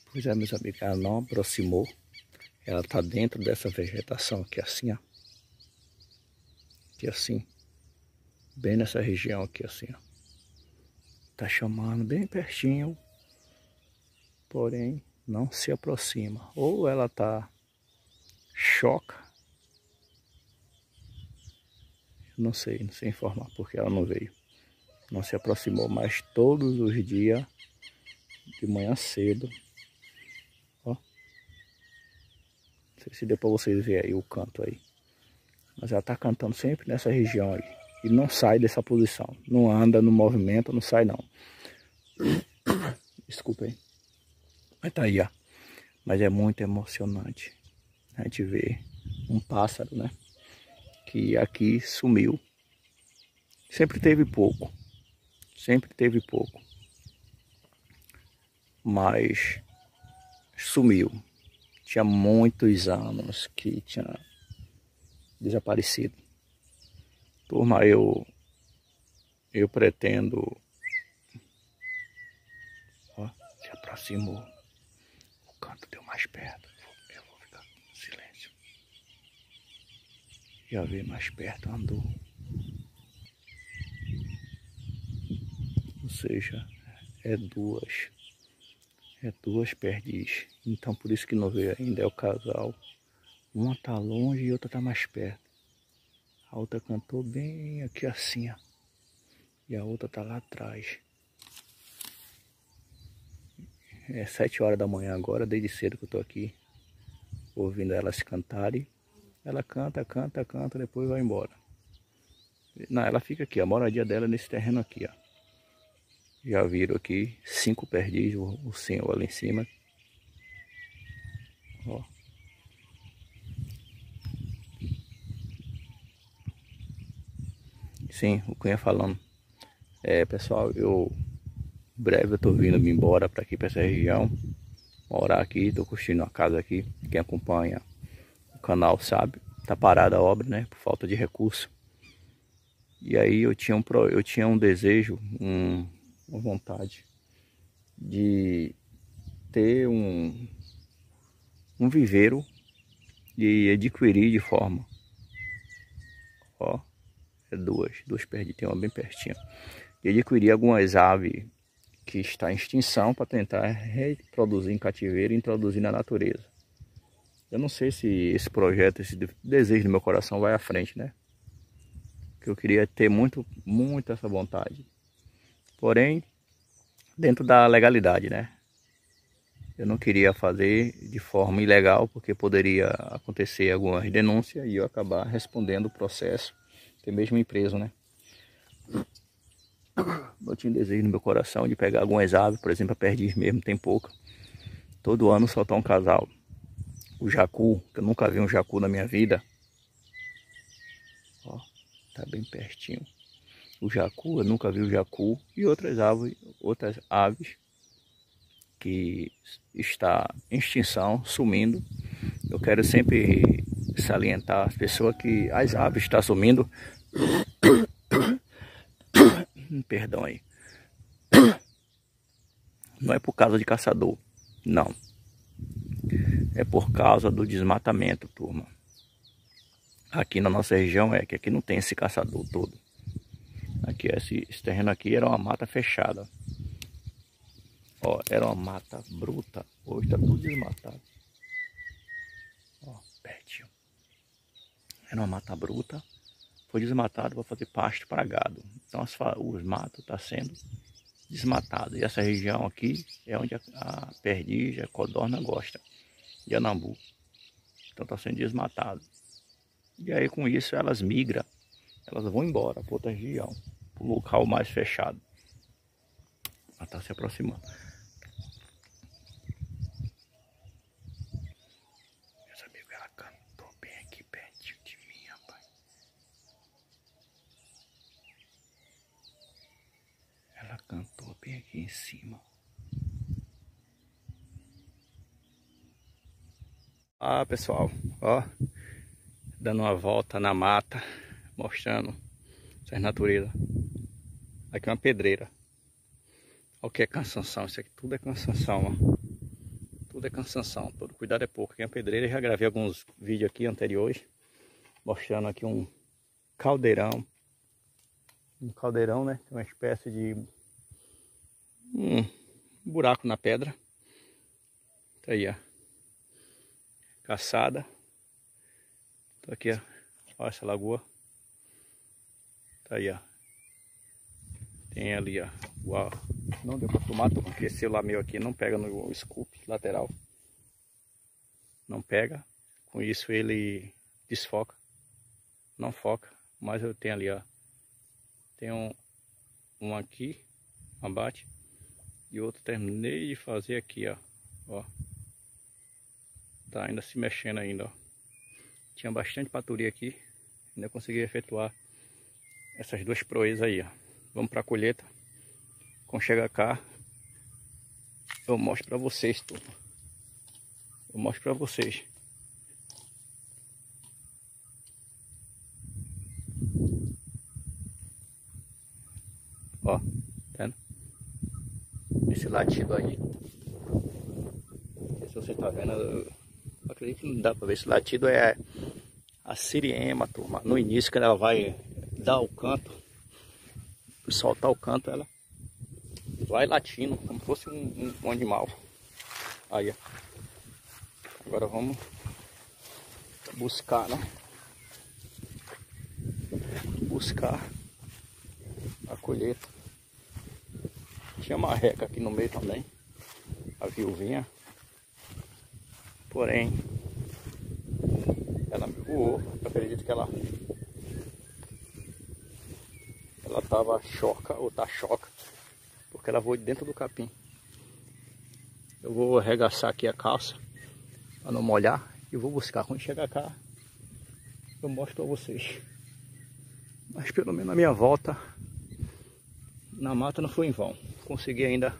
Pois é, meus amigos, ela não aproximou. Ela tá dentro dessa vegetação aqui assim, ó. Aqui assim. Bem nessa região aqui assim, ó. Tá chamando bem pertinho. Porém, não se aproxima. Ou ela tá choca. Não sei informar porque ela não veio. Não se aproximou, mas todos os dias, de manhã cedo, ó. Não sei se deu para vocês verem aí o canto aí. Mas ela tá cantando sempre nessa região aí. E não sai dessa posição. Não anda, não movimenta, não sai não. Desculpa aí. Mas tá aí, ó. Mas é muito emocionante a gente ver um pássaro, né? Que aqui sumiu. Sempre teve pouco. Sempre teve pouco. Mas sumiu. Tinha muitos anos que tinha desaparecido. Turma, eu pretendo... Ó, se aproximou. O canto deu mais perto. Eu vou ficar em silêncio. Já veio mais perto, andou. Ou seja, é duas perdizes. Então por isso que não veio ainda, é o casal. Uma tá longe e outra tá mais perto. A outra cantou bem aqui assim, ó. E a outra tá lá atrás. É 7 horas da manhã agora, desde cedo que eu tô aqui. Ouvindo elas cantarem. Ela canta, depois vai embora. Não, ela fica aqui, a moradia dela é nesse terreno aqui, ó. Já viram aqui 5 perdizes, o senhor ali em cima. Ó. Sim, o Cunha falando. Pessoal, breve eu tô vindo me embora para aqui, para essa região. Morar aqui, tô construindo uma casa aqui. Quem acompanha o canal sabe. Tá parada a obra, né? Por falta de recurso. E aí eu tinha um desejo, uma vontade de ter um viveiro e adquirir de forma, ó, é duas perdidas, tem uma bem pertinho, e adquirir algumas aves que estão em extinção para tentar reproduzir em cativeiro e introduzir na natureza. Eu não sei se esse projeto, esse desejo do meu coração vai à frente, né? Que eu queria ter muito essa vontade, porém dentro da legalidade, né? Eu não queria fazer de forma ilegal, porque poderia acontecer algumas denúncias e eu acabar respondendo o processo, até mesmo preso, né? Eu tinha um desejo no meu coração de pegar algumas aves, por exemplo, a perdiz mesmo, tem pouca. Todo ano soltar um casal. O jacu, que eu nunca vi um jacu na minha vida. Ó, tá bem pertinho. O jacu, eu nunca vi o jacu. E outras aves que está em extinção, sumindo. Eu quero sempre salientar as pessoas que as aves estão sumindo. Perdão aí. Não é por causa de caçador, não. É por causa do desmatamento, turma. Aqui na nossa região que aqui não tem esse caçador todo. Aqui esse terreno aqui era uma mata fechada. Ó, era uma mata bruta. Hoje está tudo desmatado. Ó, pertinho. Era uma mata bruta. Foi desmatado para fazer pasto para gado. Então os matos estão sendo desmatados. E essa região aqui é onde a perdiz, a codorna gosta. De anambu. Então está sendo desmatado. E aí com isso elas migram. Elas vão embora para outra região. Para o local mais fechado. Ela está se aproximando. Meus amigos, ela cantou bem aqui pertinho de mim, rapaz. Ela cantou bem aqui em cima. Ah, pessoal, ó, dando uma volta na mata, mostrando essa natureza. Aqui é uma pedreira. Olha o que é cansanção, isso aqui tudo é cansanção, ó. tudo é cansanção, todo cuidado é pouco. Quem é pedreiro, eu já gravei alguns vídeos aqui anteriores, mostrando aqui um caldeirão. Um caldeirão, né? Uma espécie de buraco na pedra. Tá aí, ó. Caçada. Tá aqui, ó. Olha essa lagoa. Tá aí, ó. Tem ali, ó. Uau. Não deu pra filmar, porque esse celular meu aqui não pega no scoop lateral. Não pega. Com isso ele desfoca. Não foca. Mas eu tenho ali, ó. Tem um aqui, abate. E outro terminei de fazer aqui, ó. Ó. Tá ainda se mexendo ainda, ó. Tinha bastante paturi aqui. Ainda consegui efetuar essas duas proezas aí, ó. Vamos pra colheita. Quando chegar cá, eu mostro pra vocês, turma. Eu mostro pra vocês. Ó, tá vendo? Esse latido aí. Não sei se você tá vendo. Eu acredito que não dá pra ver. Esse latido é a siriema, turma. No início, quando ela vai dar o canto, soltar o canto, ela vai latindo, como se fosse um animal. Aí, ó. Agora vamos buscar, né? Buscar a colheita. Tinha marreca aqui no meio também, a viuvinha. Porém, ela me voou. Eu acredito que ela tava choca, ou tá choca, porque ela voou dentro do capim. Eu vou arregaçar aqui a calça para não molhar e vou buscar. Quando chegar cá, eu mostro para vocês. Mas pelo menos a minha volta na mata não foi em vão. Consegui ainda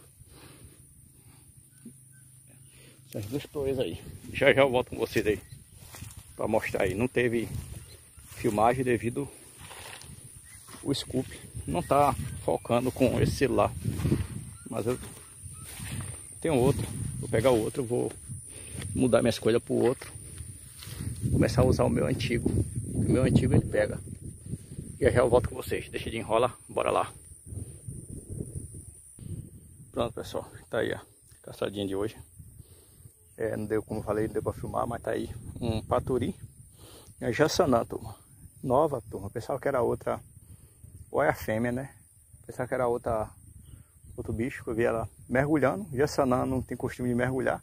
essas duas proezas aí. Já eu volto com vocês aí para mostrar aí. Não teve filmagem devido o scoop não tá focando com esse celular, mas eu tenho outro. Vou pegar o outro, vou mudar minha escolha para o outro, começar a usar o meu antigo. O meu antigo ele pega. E já eu volto com vocês. Deixa de enrolar, bora lá. Pronto, pessoal, tá aí a caçadinha de hoje. Não deu, como eu falei, não deu para filmar, mas tá aí um paturi e a jassanã, turma. Nova, turma. Pensava que era outra, ou é a fêmea, né? Pensava que era outro bicho, que eu vi ela mergulhando. Jassanã não tem costume de mergulhar.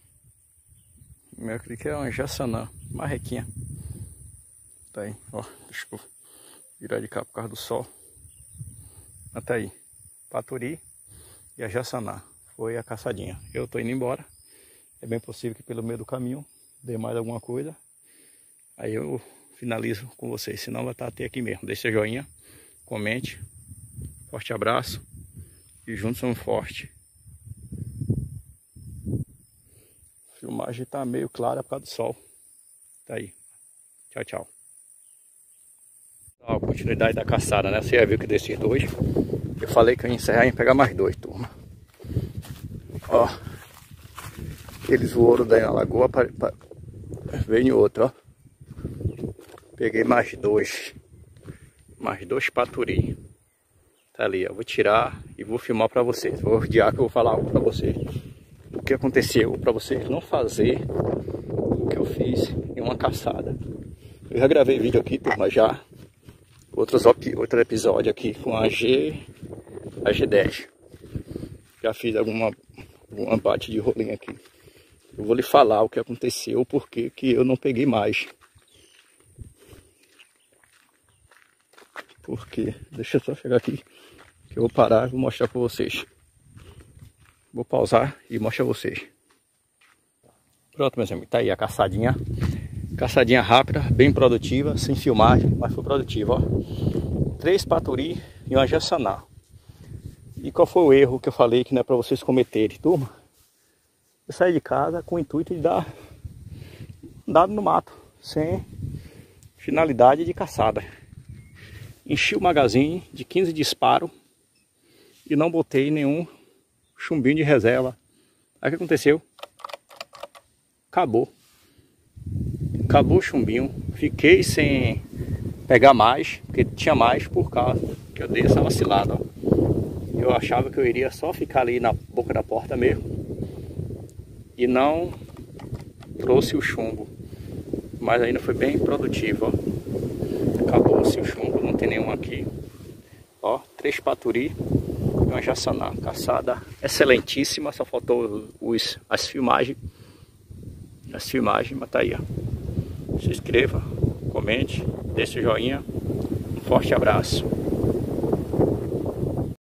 Eu acredito que é uma jassanã, marrequinha. Tá aí, ó. Deixa eu virar de cá por causa do sol. Mas tá aí, paturi e a jassanã. Foi a caçadinha. Eu tô indo embora. É bem possível que pelo meio do caminho dê mais alguma coisa. Aí eu finalizo com vocês. Senão vai estar até aqui mesmo. Deixa seu joinha, comente. Forte abraço. E juntos somos fortes. A filmagem tá meio clara por causa do sol. Tá aí. Tchau, tchau. A continuidade da caçada, né? Você já viu que desses dois. Eu falei que eu ia encerrar e ia pegar mais dois, turma. Ó. Eles voaram daí na lagoa para ver em outro, ó. Peguei mais dois. Mais dois paturi. Tá ali, ó. Vou tirar e vou filmar para vocês. Vou rodear que eu vou falar algo para vocês. O que aconteceu para vocês não fazer o que eu fiz em uma caçada. Eu já gravei vídeo aqui, turma, já. Outro episódio aqui com a G10. Já fiz um abate de rolinho aqui. Eu vou lhe falar o que aconteceu, porque que eu não peguei mais. Porque, deixa eu só chegar aqui, que eu vou parar e vou mostrar para vocês. Vou pausar e mostrar para vocês. Pronto, meus amigos, tá aí a caçadinha. Caçadinha rápida, bem produtiva, sem filmagem, mas foi produtiva, ó. 3 paturi e uma jassanã. E qual foi o erro que eu falei que não é para vocês cometerem, turma? Eu saí de casa com o intuito de dar dado no mato, sem finalidade de caçada. Enchi o magazine de 15 disparos e não botei nenhum chumbinho de reserva. Aí o que aconteceu? acabou. Acabou o chumbinho. Fiquei sem pegar mais, porque tinha mais por causa que eu dei essa vacilada, ó. Eu achava que eu iria só ficar ali na boca da porta mesmo e não trouxe o chumbo, mas ainda foi bem produtivo, ó. Acabou-se o chumbo, não tem nenhum aqui, ó, 3 paturi e uma jaçanã, caçada excelentíssima, só faltou as filmagens, mas tá aí, ó. Se inscreva, comente, deixe o joinha, um forte abraço.